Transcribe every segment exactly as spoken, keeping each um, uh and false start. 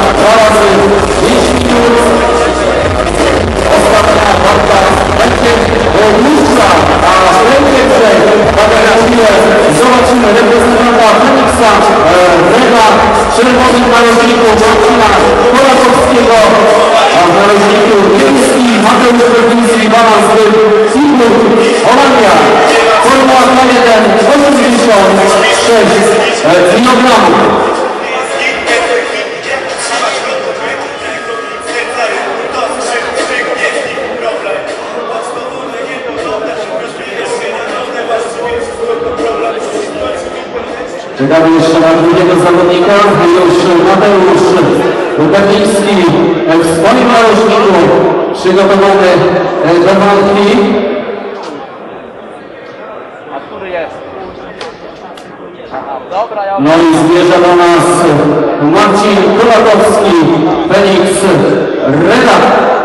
dwa razy pięć minut. Ostatnia walka będzie dłuższa, a najwięcej waga na chwilę zobaczymy reprezentanta Feniksa Reda w czerwonym narożniku Marcina Korakowskiego, a w narożniku niemieckim Mateusz Berliński, balans Teamu Holandia. Formuła K jeden osiemdziesiąt sześć kilogramów. Czekamy jeszcze na drugiego zawodnika, już Mateusz Berliński w swoim narożniku przygotowany do walki. A który jest? Dobra, ja... No i zbierze do nas Marcin Korakowski, Feniks Reda.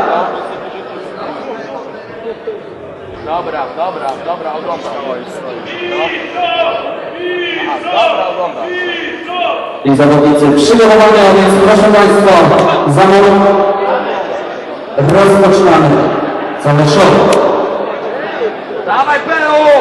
Dobra, dobra, dobra, oglądam. Dobra, oglądam. I zawodnicy przygotowani, a więc proszę Państwa, zamówienie rozpoczynamy. Cały show. Dawaj, Pelu!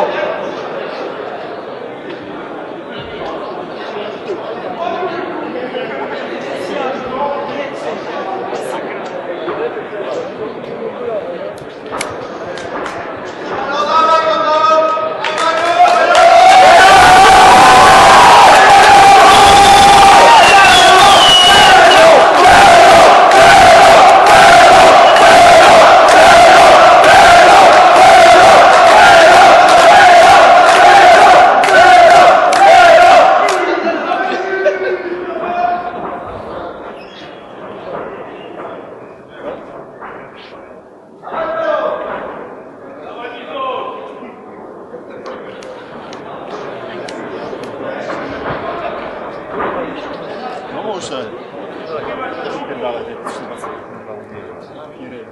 Muszę. Też wypierdalać, jak trzeba sobie nie ryj.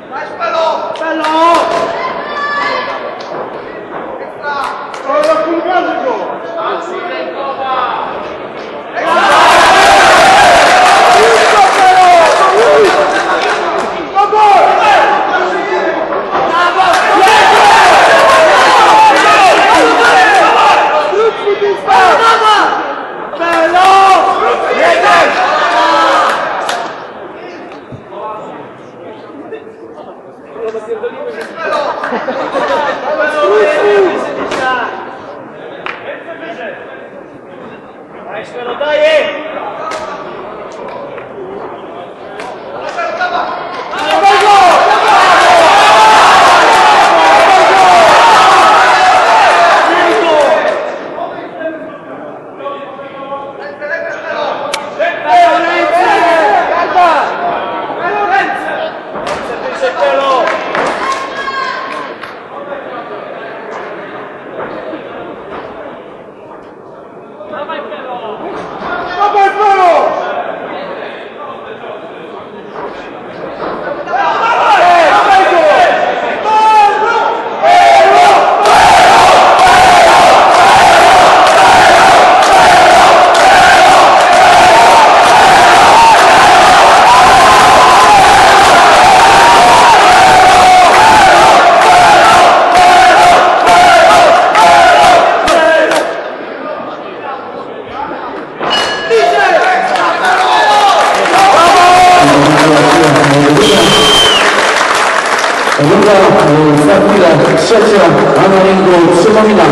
Runda za chwilę trzecia, a na ringu przypominam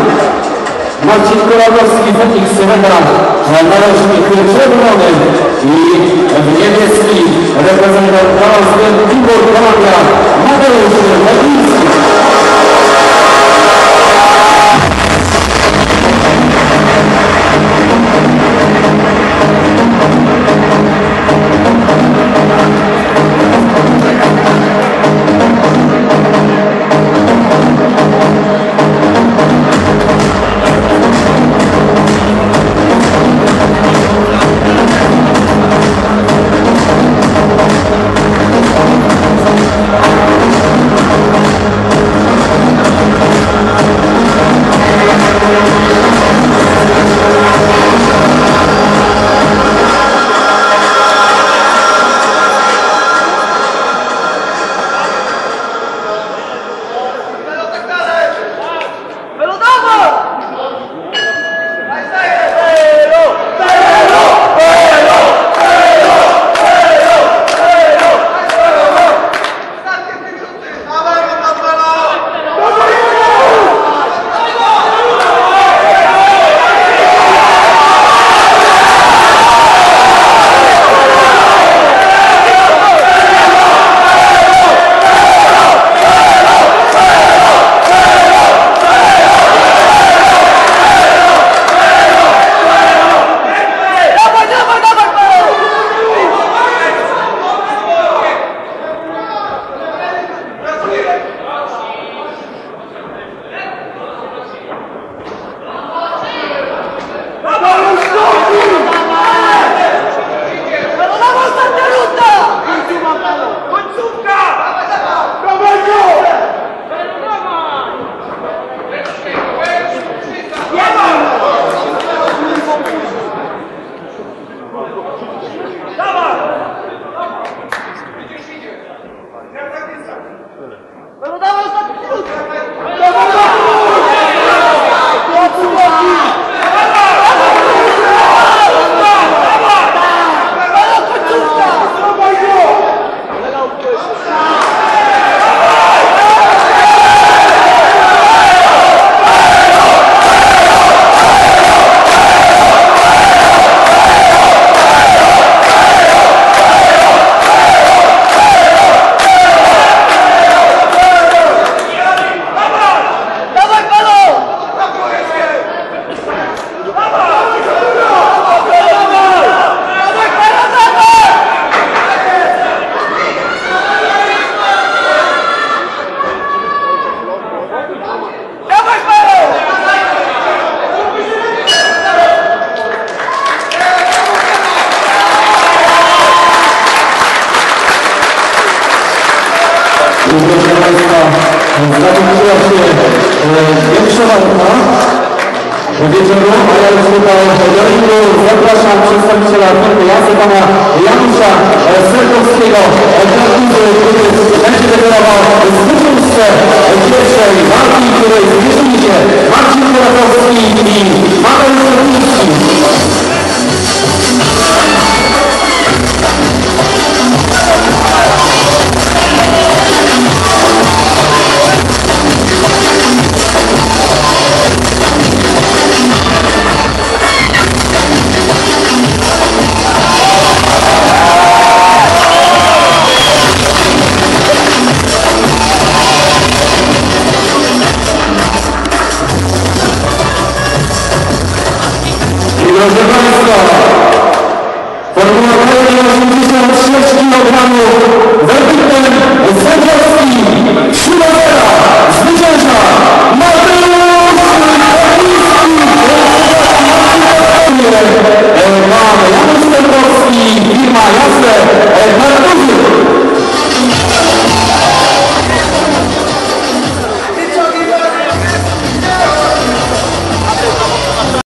Marcin Koradowski, Feniks Węgra, narożnik czerwony i w niebieski reprezentant Polski Igor Komanda, Mateusz Lewiński. We'll be right back. proszę Państwa, zakończyła się większa walka wieczoru, a ja już tutaj do ringu zapraszam przedstawiciela firmy jazdy pana Janusza Serkowskiego, który